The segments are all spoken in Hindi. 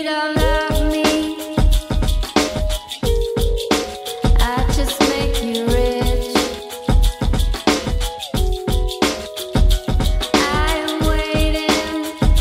don't love me, I just make you rich. I'm waiting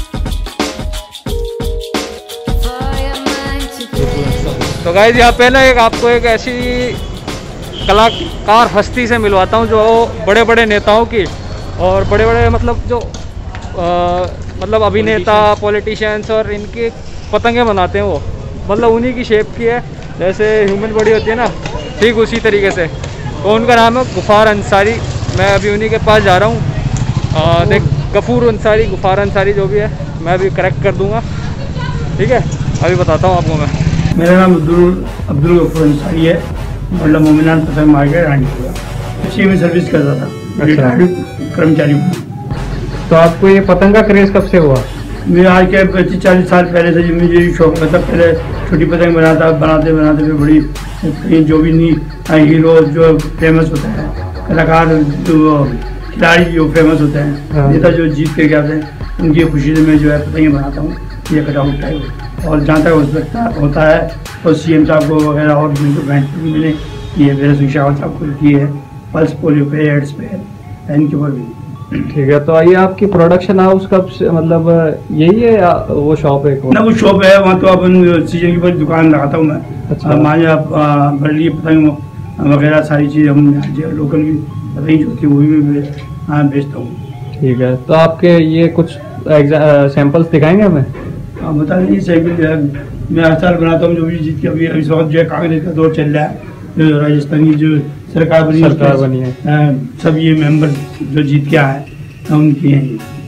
for your mind to तो गाइस यहाँ पे ना आपको एक ऐसी कलाकार हस्ती से मिलवाता हूँ जो बड़े बड़े नेताओं की और बड़े बड़े मतलब जो मतलब अभिनेता पॉलिटिशियंस और इनकी पतंगें बनाते हैं, वो मतलब उन्हीं की शेप की है, जैसे ह्यूमन बॉडी होती है ना, ठीक उसी तरीके से। तो उनका नाम है गुफार अंसारी। मैं अभी उन्हीं के पास जा रहा हूँ। देख, गफूर अंसारी, गुफार अंसारी जो भी है, मैं अभी करेक्ट कर दूँगा, ठीक है। अभी बताता हूँ आपको मैं। मेरा नाम अब्दुल गफूर अंसारी है। मतलब मोमिनान पतंग मार्केट रानीपुरा इसी में सर्विस करता था, रिटायर्ड कर्मचारी। तो आपको ये पतंग का क्रेज़ कब से हुआ? मैं आज के 25-40 साल पहले से मुझे शौक था। पहले छोटी पतंग बनाते बनाते फिर बड़ी, जो भी नहीं हीरो जो फेमस होता है, कलाकार जो खिलाड़ी जो फेमस होते हैं, नेता जो जीत के क्या होते हैं, उनकी खुशी से मैं जो है पतंगें बनाता हूँ, ये कटआउट टाइप। और जहाँ तक होता है और CM साहब को वगैरह और जिनको बैंड भी मिले, ये मेरे सिंह साहब को की है, पल्स पोलियो पे, एड्स पे, इनके ऊपर भी। ठीक है। तो आइए, आपकी प्रोडक्शन हाउस कब से, मतलब यही है या वो शॉप है? ना वो शॉप है, वहाँ तो अपन सीजन की पर दुकान लगाता हूँ मैं। अच्छा। हमारे यहाँ बर्ली पतंग वगैरह सारी चीज़ हम लोकल की पतंग जो होती है वो भी मैं बेचता हूँ। ठीक है। तो आपके ये कुछ सैंपल्स दिखाएंगे हमें? आप बता दीजिए। साइकिल जो है मैं हर साल बनाता हूँ, जो भी जीत के अभी इस वक्त जो है कांग्रेस का दौर चल रहा है, जो राजस्थान की जो सरकार बनी है, सब ये मेंबर जो जीत के आए उनकी हैं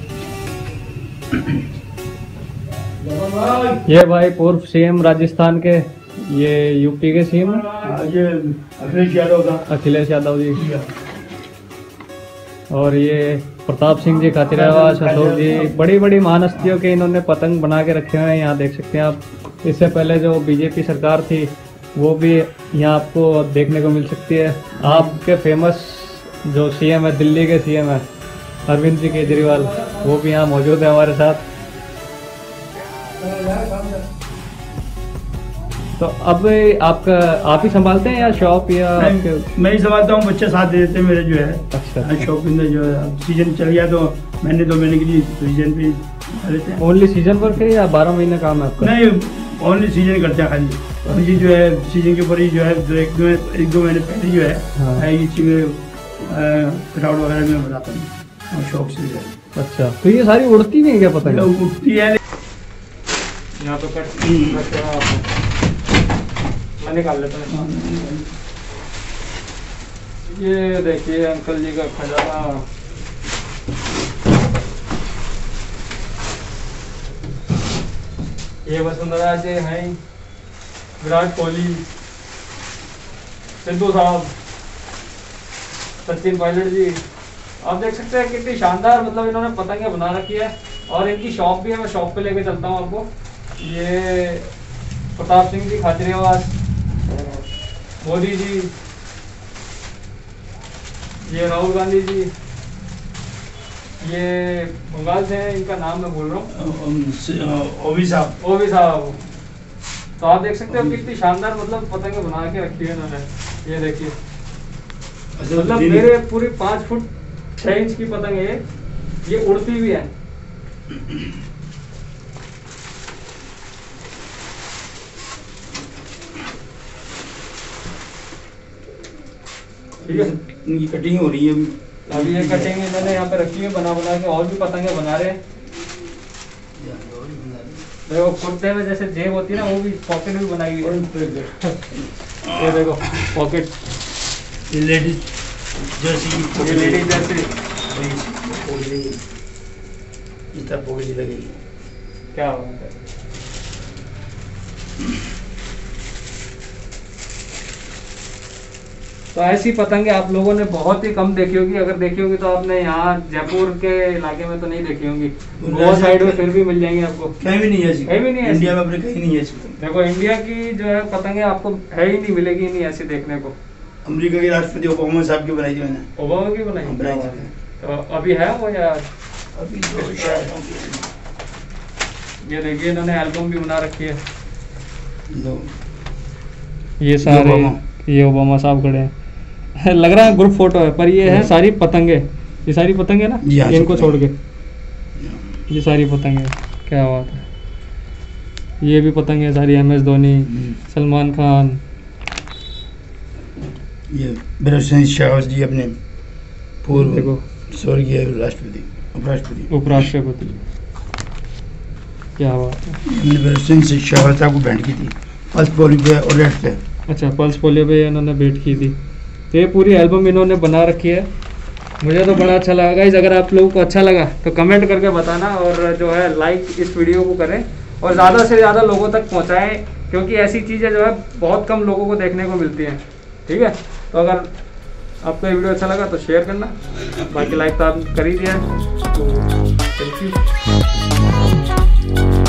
ये भाई पूर्व CM राजस्थान के, ये यूपी के CM ये अखिलेश यादव था। अखिलेश यादव जी। और ये प्रताप सिंह जी खातिरवास, अशोक जी, बड़ी बड़ी महान हस्तियों के इन्होंने पतंग बना के रखे हुए हैं। यहाँ देख सकते हैं आप। इससे पहले जो BJP सरकार थी वो भी यहाँ आपको देखने को मिल सकती है। आपके फेमस जो CM है, दिल्ली के CM है अरविंद जी केजरीवाल, वो भी यहाँ मौजूद है हमारे साथ। तो अब आप ही संभालते हैं या शॉप या मैं ही संभालता हूँ, बच्चे साथ दे देते हैं मेरे जो है। अच्छा। शॉप के अंदर जो है सीजन चल गया तो महीने 2 महीने के लिए सीजन पे लेते हैं। ओनली सीजन वर्क है या 12 महीने काम है आपका? नहीं, ओनली सीजन करते हैं खाली। मुझे जो है सीजन के ऊपर ही जो है जो एक दो महीने पहले जो है इसी में कटआउट वगैरह में बनाता हूँ और शौक से जो है। अच्छा। तो ये सारी उड़ती नहीं है क्या? पता नहीं उड़ती है यहाँ तो मैं निकाल लेता हूँ। ये देखिए अंकल जी का खजाना। ये वसुंधरा जी हैं, विराट कोहली, सिद्धू साहब, सचिन पायलट जी। आप देख सकते हैं कितनी शानदार मतलब इन्होंने पतंगे बना रखी है। और इनकी शॉप भी है, मैं शॉप पे लेके चलता हूँ आपको। ये प्रताप सिंह जी खातिरवास, मोदी जी, ये राहुल गांधी जी, ये बंगाल से हैं, इनका नाम मैं बोल रहा हूँ, ओवी साहब। तो आप देख सकते हो कितनी शानदार मतलब पतंगे बना के रखी है इन्होंने। ये देखिए, मतलब मेरे पूरी 5 फुट 6 इंच की पतंग है ये उड़ती भी है। ठीक है, इनकी कटिंग हो रही है अभी। ये कटिंग इन्होंने यहाँ पे रखी है बना के, और भी पतंगे बना रहे हैं। देखो कुर्ते में जैसे जेब होती है ना, वो भी पॉकेट भी बनाई हुई है। ये देखो पॉकेट, ये लेडीज जैसी इस तरह पॉकेट लगेगी। क्या बात है। तो ऐसी पतंगे आप लोगों ने बहुत ही कम देखी होगी। अगर देखी होगी तो आपने यहाँ जयपुर के इलाके में तो नहीं देखी होंगी। गोवा साइड में फिर भी मिल जाएंगी आपको। कहीं भी नहीं है ऐसी, कहीं भी नहीं है इंडिया में अपने कहीं नहीं है ऐसी। देखो इंडिया की जो है पतंगे आपको है ही नहीं, मिलेगी नहीं ऐसी देखने को। अमेरिका के राष्ट्रपति ओबामा साहब की बनाई थी मैंने। ओबामा की बनाई? तो अभी है वो या अभी तो शायद ये देखिए इन्होंने एल्बम भी बना रखी है। लो, ये सारे ओबामा। ये ओबामा साहब खड़े हैं लग रहा है ग्रुप फोटो है, पर ये है सारी पतंगे, ये सारी पतंगे ना, जी हाँ, ये इनको सब छोड़ के ये सारी पतंगे। क्या बात है, ये भी पतंगे सारी, MS धोनी, सलमान खान। ये बिरसिंह शेखावत जी अपने पूर्व देखो स्वर्गीय राष्ट्रपति उपराष्ट्रपति उपराष्ट्रपति, क्या बात है। हमने बिरसिंह शेखावत साहब को भेंट की थी पल्स पोलियो पे और रेड पे। अच्छा, पल्स पोलियो पे इन्होंने भेंट की थी। तो ये पूरी एल्बम इन्होंने बना रखी है। मुझे तो बड़ा अच्छा लगा गाइस। अगर आप लोगों को अच्छा लगा तो कमेंट करके बताना, और जो है लाइक इस वीडियो को करें और ज़्यादा से ज़्यादा लोगों तक पहुंचाएं, क्योंकि ऐसी चीज़ें जो है बहुत कम लोगों को देखने को मिलती हैं। ठीक है, तो अगर आपको ये वीडियो अच्छा लगा तो शेयर करना, बाकी लाइक तो आप कर ही दिया है। तो थैंक यू।